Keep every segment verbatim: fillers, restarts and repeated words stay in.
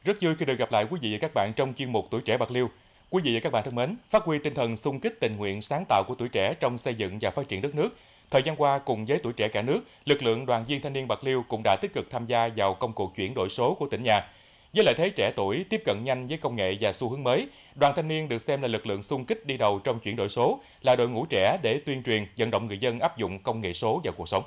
Rất vui khi được gặp lại quý vị và các bạn trong chuyên mục Tuổi Trẻ Bạc Liêu. Quý vị và các bạn thân mến, phát huy tinh thần xung kích tình nguyện sáng tạo của tuổi trẻ trong xây dựng và phát triển đất nước. Thời gian qua, cùng với tuổi trẻ cả nước, lực lượng đoàn viên thanh niên Bạc Liêu cũng đã tích cực tham gia vào công cuộc chuyển đổi số của tỉnh nhà. Với lợi thế trẻ tuổi, tiếp cận nhanh với công nghệ và xu hướng mới, đoàn thanh niên được xem là lực lượng xung kích đi đầu trong chuyển đổi số, là đội ngũ trẻ để tuyên truyền, vận động người dân áp dụng công nghệ số vào cuộc sống.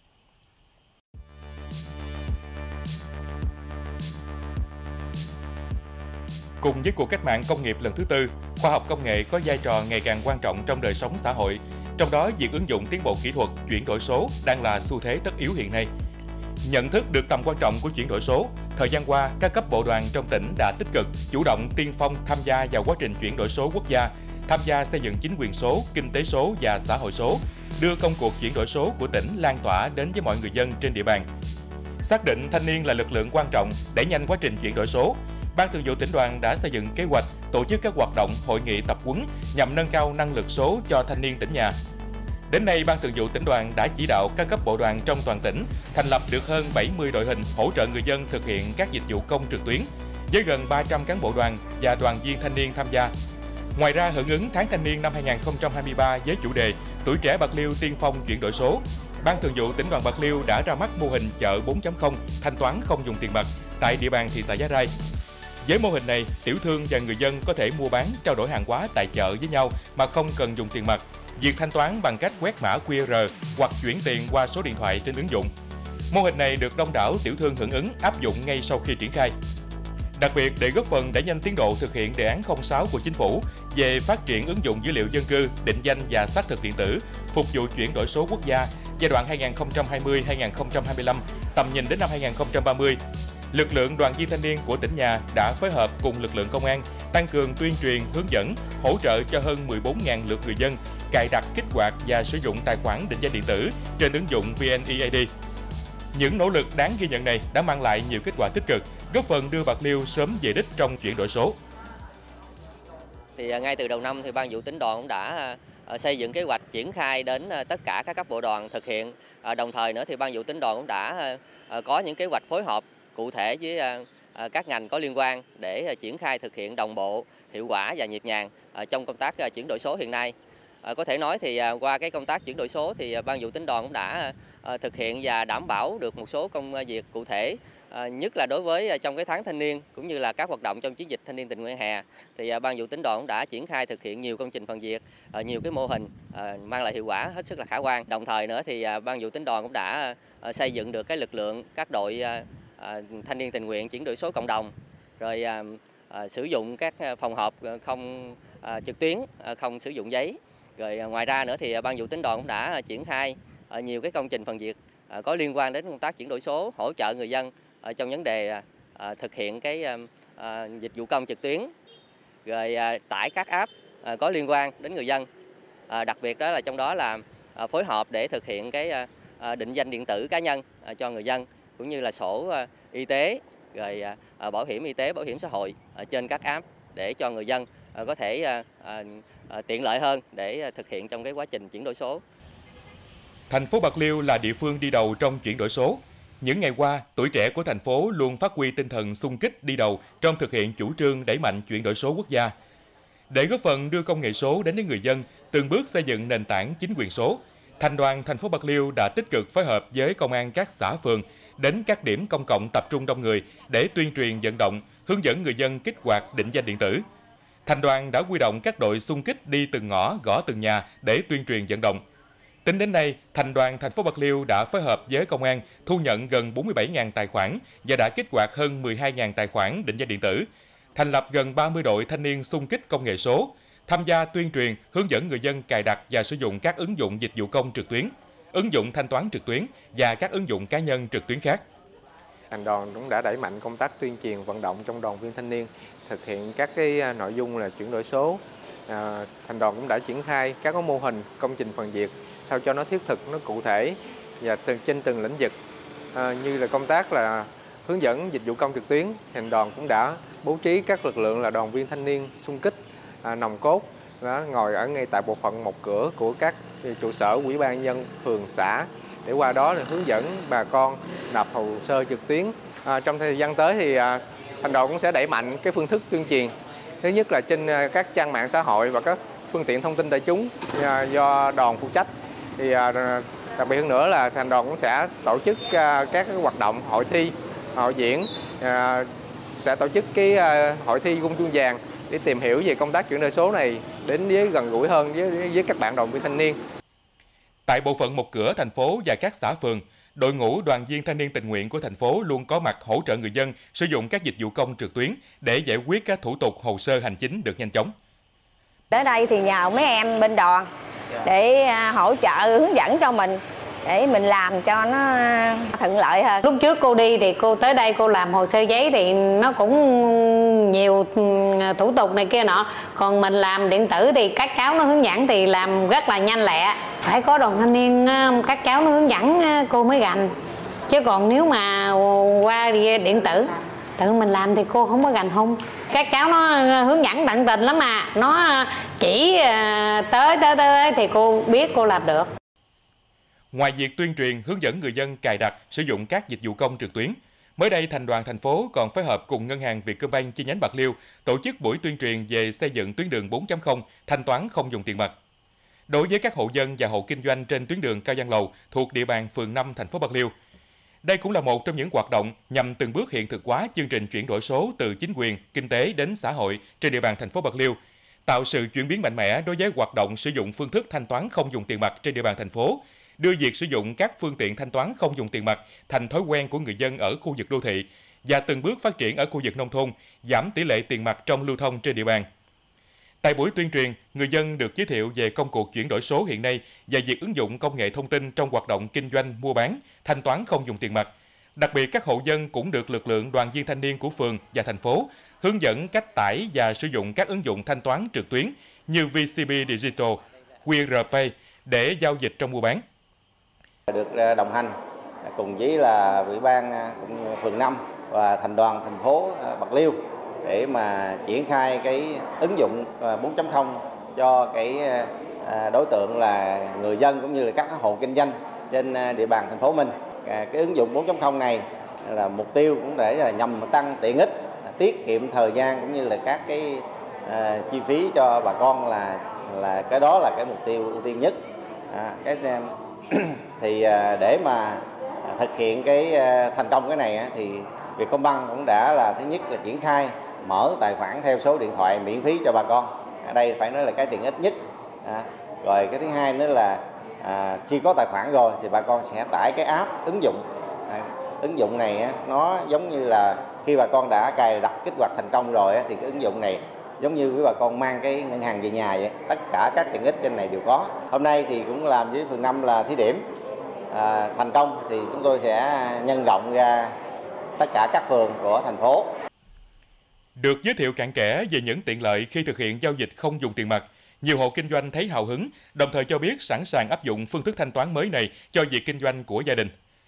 Cùng với cuộc cách mạng công nghiệp lần thứ tư, khoa học công nghệ có vai trò ngày càng quan trọng trong đời sống xã hội. Trong đó, việc ứng dụng tiến bộ kỹ thuật, chuyển đổi số đang là xu thế tất yếu hiện nay. Nhận thức được tầm quan trọng của chuyển đổi số, thời gian qua, các cấp bộ đoàn trong tỉnh đã tích cực, chủ động tiên phong tham gia vào quá trình chuyển đổi số quốc gia, tham gia xây dựng chính quyền số, kinh tế số và xã hội số, đưa công cuộc chuyển đổi số của tỉnh lan tỏa đến với mọi người dân trên địa bàn. Xác định thanh niên là lực lượng quan trọng đẩy nhanh quá trình chuyển đổi số, Ban Thường vụ Tỉnh đoàn đã xây dựng kế hoạch tổ chức các hoạt động, hội nghị tập huấn nhằm nâng cao năng lực số cho thanh niên tỉnh nhà. Đến nay, Ban Thường vụ Tỉnh đoàn đã chỉ đạo các cấp bộ đoàn trong toàn tỉnh thành lập được hơn bảy mươi đội hình hỗ trợ người dân thực hiện các dịch vụ công trực tuyến, với gần ba trăm cán bộ đoàn và đoàn viên thanh niên tham gia. Ngoài ra, hưởng ứng tháng thanh niên năm hai nghìn không trăm hai mươi ba với chủ đề Tuổi trẻ Bạc Liêu tiên phong chuyển đổi số, Ban Thường vụ Tỉnh đoàn Bạc Liêu đã ra mắt mô hình chợ bốn chấm không thanh toán không dùng tiền mặt tại địa bàn thị xã Giá Rai. Với mô hình này, tiểu thương và người dân có thể mua bán, trao đổi hàng hóa tại chợ với nhau mà không cần dùng tiền mặt. Việc thanh toán bằng cách quét mã quy rờ hoặc chuyển tiền qua số điện thoại trên ứng dụng. Mô hình này được đông đảo tiểu thương hưởng ứng áp dụng ngay sau khi triển khai. Đặc biệt, để góp phần đẩy nhanh tiến độ thực hiện đề án không sáu của Chính phủ về phát triển ứng dụng dữ liệu dân cư, định danh và xác thực điện tử, phục vụ chuyển đổi số quốc gia giai đoạn hai nghìn không trăm hai mươi đến hai nghìn không trăm hai mươi lăm, tầm nhìn đến năm hai nghìn không trăm ba mươi. Lực lượng đoàn viên thanh niên của tỉnh nhà đã phối hợp cùng lực lượng công an tăng cường tuyên truyền, hướng dẫn, hỗ trợ cho hơn mười bốn nghìn lượt người dân cài đặt, kích hoạt và sử dụng tài khoản định danh điện tử trên ứng dụng vê en e i đê. Những nỗ lực đáng ghi nhận này đã mang lại nhiều kết quả tích cực, góp phần đưa Bạc Liêu sớm về đích trong chuyển đổi số. Thì ngay từ đầu năm thì Ban Thường vụ Tỉnh đoàn cũng đã xây dựng kế hoạch triển khai đến tất cả các cấp bộ đoàn thực hiện. Đồng thời nữa thì Ban Thường vụ Tỉnh đoàn cũng đã có những kế hoạch phối hợp cụ thể với các ngành có liên quan để triển khai thực hiện đồng bộ, hiệu quả và nhịp nhàng trong công tác chuyển đổi số hiện nay. Có thể nói thì qua cái công tác chuyển đổi số thì Ban Thường vụ Tỉnh đoàn cũng đã thực hiện và đảm bảo được một số công việc cụ thể, nhất là đối với trong cái tháng thanh niên cũng như là các hoạt động trong chiến dịch thanh niên tình nguyện hè thì Ban Thường vụ Tỉnh đoàn cũng đã triển khai thực hiện nhiều công trình phần việc, nhiều cái mô hình mang lại hiệu quả hết sức là khả quan. Đồng thời nữa thì Ban Thường vụ Tỉnh đoàn cũng đã xây dựng được cái lực lượng các đội thanh niên tình nguyện chuyển đổi số cộng đồng, rồi à, à, sử dụng các phòng họp không à, trực tuyến, à, không sử dụng giấy. Rồi à, ngoài ra nữa thì Ban Thường vụ Tỉnh đoàn cũng đã triển khai à, nhiều cái công trình phần việc à, có liên quan đến công tác chuyển đổi số, hỗ trợ người dân à, trong vấn đề à, thực hiện cái à, à, dịch vụ công trực tuyến, rồi à, tải các app à, có liên quan đến người dân. À, đặc biệt đó là trong đó là à, phối hợp để thực hiện cái à, định danh điện tử cá nhân à, cho người dân, cũng như là sổ uh, y tế, rồi uh, bảo hiểm y tế, bảo hiểm xã hội uh, trên các app để cho người dân uh, có thể uh, uh, tiện lợi hơn để uh, thực hiện trong cái quá trình chuyển đổi số. Thành phố Bạc Liêu là địa phương đi đầu trong chuyển đổi số. Những ngày qua, tuổi trẻ của thành phố luôn phát huy tinh thần xung kích đi đầu trong thực hiện chủ trương đẩy mạnh chuyển đổi số quốc gia. Để góp phần đưa công nghệ số đến với người dân, từng bước xây dựng nền tảng chính quyền số, Thành đoàn thành phố Bạc Liêu đã tích cực phối hợp với công an các xã phường đến các điểm công cộng tập trung đông người để tuyên truyền vận động, hướng dẫn người dân kích hoạt định danh điện tử. Thành đoàn đã huy động các đội xung kích đi từng ngõ, gõ từng nhà để tuyên truyền vận động. Tính đến nay, Thành đoàn thành phố Bạc Liêu đã phối hợp với công an thu nhận gần bốn mươi bảy nghìn tài khoản và đã kích hoạt hơn mười hai nghìn tài khoản định danh điện tử, thành lập gần ba mươi đội thanh niên xung kích công nghệ số, tham gia tuyên truyền, hướng dẫn người dân cài đặt và sử dụng các ứng dụng dịch vụ công trực tuyến, ứng dụng thanh toán trực tuyến và các ứng dụng cá nhân trực tuyến khác. Thành đoàn cũng đã đẩy mạnh công tác tuyên truyền vận động trong đoàn viên thanh niên thực hiện các cái nội dung là chuyển đổi số. À, Thành đoàn cũng đã triển khai các mô hình công trình phần việc sao cho nó thiết thực, nó cụ thể và từng trên từng lĩnh vực, à, như là công tác là hướng dẫn dịch vụ công trực tuyến. Thành đoàn cũng đã bố trí các lực lượng là đoàn viên thanh niên xung kích à, nòng cốt đó, ngồi ở ngay tại bộ phận một cửa của các trụ sở ủy ban nhân phường xã để qua đó là hướng dẫn bà con nộp hồ sơ trực tuyến. À, trong thời gian tới thì à, thành đoàn cũng sẽ đẩy mạnh cái phương thức tuyên truyền. Thứ nhất là trên các trang mạng xã hội và các phương tiện thông tin đại chúng do đoàn phụ trách. Thì đặc biệt hơn nữa là thành đoàn cũng sẽ tổ chức các hoạt động hội thi, hội diễn, sẽ tổ chức cái hội thi Gung Chuông Vàng để tìm hiểu về công tác chuyển đổi số này đến với gần gũi hơn với, với các bạn đoàn viên thanh niên. Tại bộ phận một cửa thành phố và các xã phường, đội ngũ đoàn viên thanh niên tình nguyện của thành phố luôn có mặt hỗ trợ người dân sử dụng các dịch vụ công trực tuyến để giải quyết các thủ tục hồ sơ hành chính được nhanh chóng. Tới đây thì nhờ mấy em bên đoàn để hỗ trợ hướng dẫn cho mình để mình làm cho nó thuận lợi hơn. Lúc trước cô đi thì cô tới đây cô làm hồ sơ giấy thì nó cũng nhiều thủ tục này kia nọ. Còn mình làm điện tử thì các cháu nó hướng dẫn thì làm rất là nhanh lẹ. Phải có đoàn thanh niên các cháu nó hướng dẫn cô mới gành. Chứ còn nếu mà qua điện tử tự mình làm thì cô không có gành hung. Các cháu nó hướng dẫn tận tình lắm mà. Nó chỉ tới tới tới thì cô biết cô làm được. Ngoài việc tuyên truyền hướng dẫn người dân cài đặt sử dụng các dịch vụ công trực tuyến, mới đây Thành đoàn thành phố còn phối hợp cùng Ngân hàng Vietcombank chi nhánh Bạc Liêu tổ chức buổi tuyên truyền về xây dựng tuyến đường bốn chấm không thanh toán không dùng tiền mặt. Đối với các hộ dân và hộ kinh doanh trên tuyến đường Cao Giang Lầu thuộc địa bàn phường năm thành phố Bạc Liêu, đây cũng là một trong những hoạt động nhằm từng bước hiện thực hóa chương trình chuyển đổi số từ chính quyền, kinh tế đến xã hội trên địa bàn thành phố Bạc Liêu, tạo sự chuyển biến mạnh mẽ đối với hoạt động sử dụng phương thức thanh toán không dùng tiền mặt trên địa bàn thành phố, đưa việc sử dụng các phương tiện thanh toán không dùng tiền mặt thành thói quen của người dân ở khu vực đô thị và từng bước phát triển ở khu vực nông thôn, giảm tỷ lệ tiền mặt trong lưu thông trên địa bàn. Tại buổi tuyên truyền, người dân được giới thiệu về công cuộc chuyển đổi số hiện nay và việc ứng dụng công nghệ thông tin trong hoạt động kinh doanh, mua bán, thanh toán không dùng tiền mặt. Đặc biệt, các hộ dân cũng được lực lượng đoàn viên thanh niên của phường và thành phố hướng dẫn cách tải và sử dụng các ứng dụng thanh toán trực tuyến như vê xê bê Digital, quy rờ Pay để giao dịch trong mua bán. Được đồng hành cùng với là Ủy ban phường năm và Thành đoàn thành phố Bạc Liêu để mà triển khai cái ứng dụng bốn chấm không cho cái đối tượng là người dân cũng như là các hộ kinh doanh trên địa bàn thành phố mình. Cái ứng dụng bốn chấm không này là mục tiêu cũng để là nhằm tăng tiện ích, tiết kiệm thời gian cũng như là các cái uh, chi phí cho bà con, là là cái đó là cái mục tiêu ưu tiên nhất. À, cái thì uh, để mà thực hiện cái uh, thành công cái này uh, thì Vietcombank cũng đã là thứ nhất là triển khai mở tài khoản theo số điện thoại miễn phí cho bà con. Ở đây phải nói là cái tiện ích nhất. À, rồi cái thứ hai nữa là à, khi có tài khoản rồi thì bà con sẽ tải cái app ứng dụng. À, ứng dụng này á, nó giống như là khi bà con đã cài đặt kích hoạt thành công rồi á, thì cái ứng dụng này giống như với bà con mang cái ngân hàng về nhà vậy. Tất cả các tiện ích trên này đều có. Hôm nay thì cũng làm với phường năm là thí điểm. À, thành công thì chúng tôi sẽ nhân rộng ra tất cả các phường của thành phố. Được giới thiệu cặn kẽ về những tiện lợi khi thực hiện giao dịch không dùng tiền mặt, nhiều hộ kinh doanh thấy hào hứng, đồng thời cho biết sẵn sàng áp dụng phương thức thanh toán mới này cho việc kinh doanh của gia đình.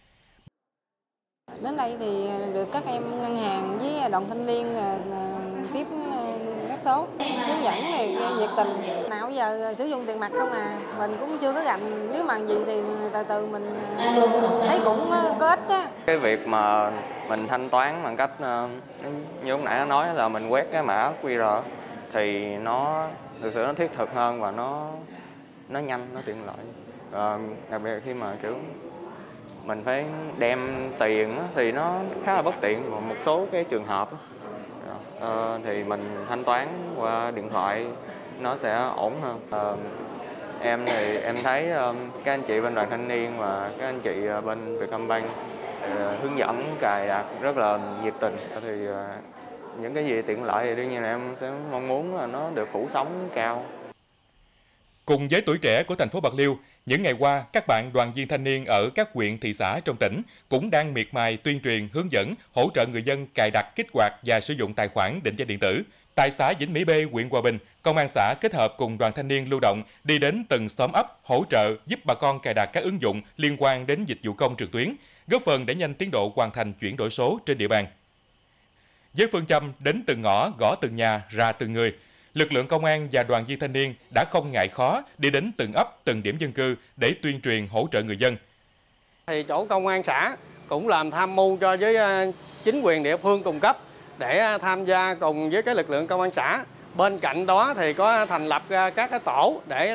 Đến đây thì được các em ngân hàng với đoàn thanh niên tiếp rất tốt, hướng dẫn này nhiệt tình. Nào giờ sử dụng tiền mặt không à, mình cũng chưa có gành, nếu mà gì thì từ từ mình thấy cũng có ích á. Cái việc mà mình thanh toán bằng cách như lúc nãy nó nói là mình quét cái mã quy rờ thì nó thực sự nó thiết thực hơn và nó nó nhanh, nó tiện lợi. À, đặc biệt khi mà kiểu mình phải đem tiền thì nó khá là bất tiện. Một số cái trường hợp à, thì mình thanh toán qua điện thoại nó sẽ ổn hơn. À, em thì em thấy các anh chị bên đoàn thanh niên và các anh chị bên Vietcombank hướng dẫn cài đặt rất là nhiệt tình. Thì những cái gì tiện lợi thì đương nhiên là em sẽ mong muốn là nó được phủ sóng cao. Cùng với tuổi trẻ của thành phố Bạc Liêu, những ngày qua, các bạn đoàn viên thanh niên ở các huyện, thị xã trong tỉnh cũng đang miệt mài tuyên truyền, hướng dẫn, hỗ trợ người dân cài đặt, kích hoạt và sử dụng tài khoản định danh điện tử. Tại xã Vĩnh Mỹ B, huyện Hòa Bình, Công an xã kết hợp cùng đoàn thanh niên lưu động đi đến từng xóm ấp, hỗ trợ giúp bà con cài đặt các ứng dụng liên quan đến dịch vụ công trực tuyến, góp phần đẩy nhanh tiến độ hoàn thành chuyển đổi số trên địa bàn. Với phương châm đến từng ngõ, gõ từng nhà, ra từng người, lực lượng công an và đoàn viên thanh niên đã không ngại khó đi đến từng ấp, từng điểm dân cư để tuyên truyền hỗ trợ người dân. Thì chỗ công an xã cũng làm tham mưu cho với chính quyền địa phương cung cấp để tham gia cùng với cái lực lượng công an xã. Bên cạnh đó thì có thành lập các cái tổ để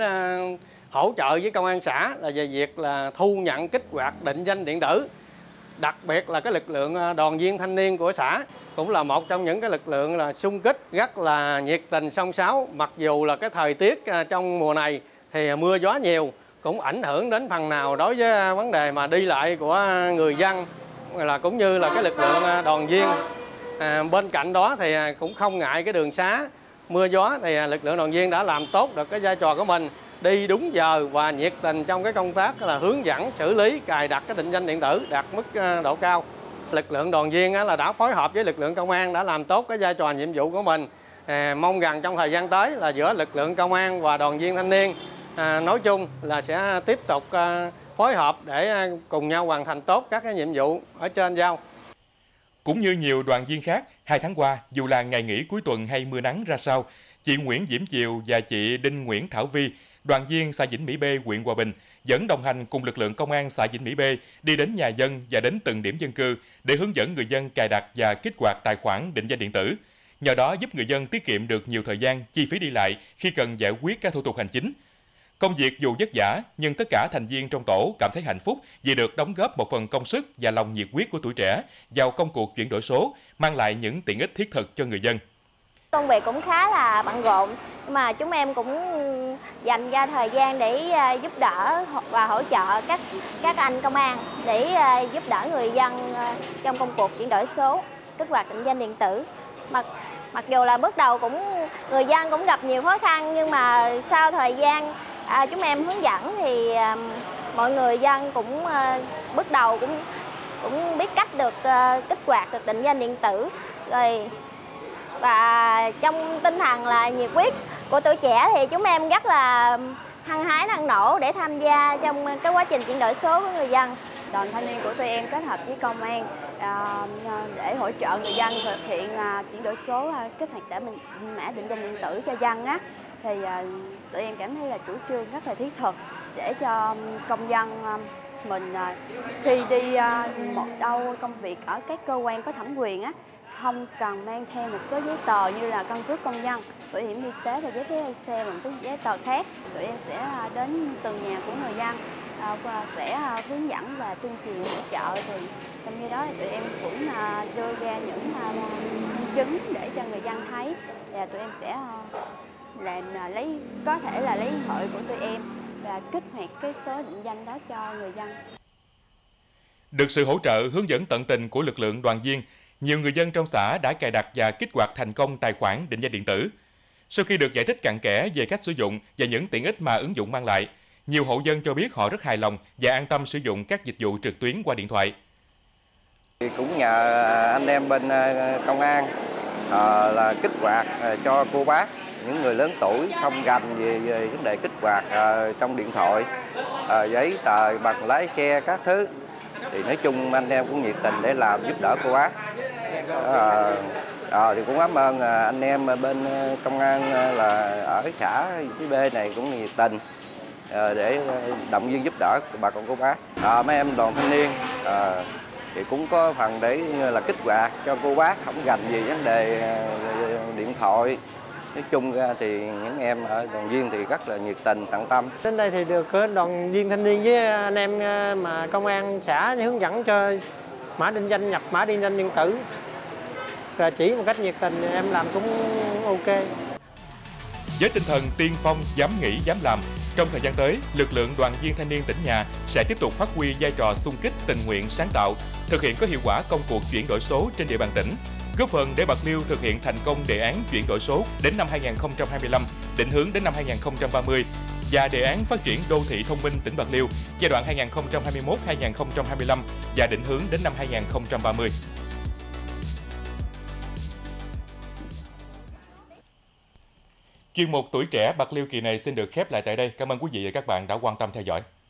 hỗ trợ với công an xã là về việc là thu nhận kích hoạt định danh điện tử. Đặc biệt là cái lực lượng đoàn viên thanh niên của xã cũng là một trong những cái lực lượng là xung kích rất là nhiệt tình xông xáo. Mặc dù là cái thời tiết trong mùa này thì mưa gió nhiều cũng ảnh hưởng đến phần nào đối với vấn đề mà đi lại của người dân, là cũng như là cái lực lượng đoàn viên. À, bên cạnh đó thì cũng không ngại cái đường xá mưa gió thì lực lượng đoàn viên đã làm tốt được cái vai trò của mình, đi đúng giờ và nhiệt tình trong cái công tác là hướng dẫn xử lý cài đặt cái định danh điện tử đạt mức độ cao. Lực lượng đoàn viên là đã phối hợp với lực lượng công an đã làm tốt cái vai trò nhiệm vụ của mình. À, mong rằng trong thời gian tới là giữa lực lượng công an và đoàn viên thanh niên à, nói chung là sẽ tiếp tục à, phối hợp để cùng nhau hoàn thành tốt các cái nhiệm vụ ở trên giao. Cũng như nhiều đoàn viên khác, hai tháng qua, dù là ngày nghỉ cuối tuần hay mưa nắng ra sao, chị Nguyễn Diễm Chiều và chị Đinh Nguyễn Thảo Vi, đoàn viên xã Vĩnh Mỹ B, huyện Hòa Bình, vẫn đồng hành cùng lực lượng công an xã Vĩnh Mỹ B đi đến nhà dân và đến từng điểm dân cư để hướng dẫn người dân cài đặt và kích hoạt tài khoản định danh điện tử. Nhờ đó giúp người dân tiết kiệm được nhiều thời gian, chi phí đi lại khi cần giải quyết các thủ tục hành chính. Công việc dù vất vả, nhưng tất cả thành viên trong tổ cảm thấy hạnh phúc vì được đóng góp một phần công sức và lòng nhiệt huyết của tuổi trẻ vào công cuộc chuyển đổi số, mang lại những tiện ích thiết thực cho người dân. Công việc cũng khá là bận rộn, nhưng mà chúng em cũng dành ra thời gian để giúp đỡ và hỗ trợ các các anh công an để giúp đỡ người dân trong công cuộc chuyển đổi số, kích hoạt định danh điện tử. Mặc mặc dù là bước đầu cũng người dân cũng gặp nhiều khó khăn, nhưng mà sau thời gian à, chúng em hướng dẫn thì à, mọi người dân cũng à, bước đầu cũng cũng biết cách được à, kích hoạt được định danh điện tử rồi. Và trong tinh thần là nhiệt huyết của tuổi trẻ thì chúng em rất là hăng hái năng nổ để tham gia trong cái quá trình chuyển đổi số của người dân. Đoàn thanh niên của tụi em kết hợp với công an à, để hỗ trợ người dân thực hiện à, chuyển đổi số, à, kích hoạt để mình mã định danh điện tử cho dân á, thì à, tụi em cảm thấy là chủ trương rất là thiết thực để cho công dân à, mình à, khi đi à, một đâu công việc ở các cơ quan có thẩm quyền á, không cần mang theo một số giấy tờ như là căn cước công dân, bảo hiểm y tế và giấy phép lái xe và một số giấy tờ khác. Tụi em sẽ đến từng nhà của người dân, sẽ hướng dẫn và tuyên truyền hỗ trợ. Thì trong khi đó tụi em cũng đưa ra những minh chứng để cho người dân thấy, và tụi em sẽ làm lấy có thể là lấy điện thoại của tụi em và kích hoạt cái số định danh đó cho người dân. Được sự hỗ trợ hướng dẫn tận tình của lực lượng đoàn viên, nhiều người dân trong xã đã cài đặt và kích hoạt thành công tài khoản định danh điện tử. Sau khi được giải thích cặn kẽ về cách sử dụng và những tiện ích mà ứng dụng mang lại, nhiều hộ dân cho biết họ rất hài lòng và an tâm sử dụng các dịch vụ trực tuyến qua điện thoại. Cũng nhờ anh em bên công an à, là kích hoạt cho cô bác, những người lớn tuổi không rành về, về vấn đề kích hoạt à, trong điện thoại, à, giấy tờ bằng lái xe các thứ. Thì nói chung anh em cũng nhiệt tình để làm giúp đỡ cô bác. À, à, thì cũng cảm ơn anh em bên công an là ở xã Vĩnh B này cũng nhiệt tình à, để động viên giúp đỡ bà con cô bác. À, mấy em đoàn thanh niên à, thì cũng có phần để là kích hoạt cho cô bác không rành gì vấn đề điện thoại. Nói chung ra thì những em ở đoàn viên thì rất là nhiệt tình, tận tâm. Đến đây thì được đoàn viên thanh niên với anh em mà công an xã hướng dẫn cho mã định danh, nhập mã định danh điện tử. Và chỉ một cách nhiệt tình em làm cũng ok. Với tinh thần tiên phong, dám nghĩ, dám làm, trong thời gian tới, lực lượng đoàn viên thanh niên tỉnh nhà sẽ tiếp tục phát huy vai trò xung kích, tình nguyện, sáng tạo, thực hiện có hiệu quả công cuộc chuyển đổi số trên địa bàn tỉnh, góp phần để Bạc Liêu thực hiện thành công đề án chuyển đổi số đến năm hai nghìn không trăm hai mươi lăm, định hướng đến năm hai nghìn không trăm ba mươi và đề án phát triển đô thị thông minh tỉnh Bạc Liêu giai đoạn hai nghìn không trăm hai mươi mốt đến hai nghìn không trăm hai mươi lăm và định hướng đến năm hai nghìn không trăm ba mươi. Chuyên mục Tuổi Trẻ Bạc Liêu kỳ này xin được khép lại tại đây. Cảm ơn quý vị và các bạn đã quan tâm theo dõi.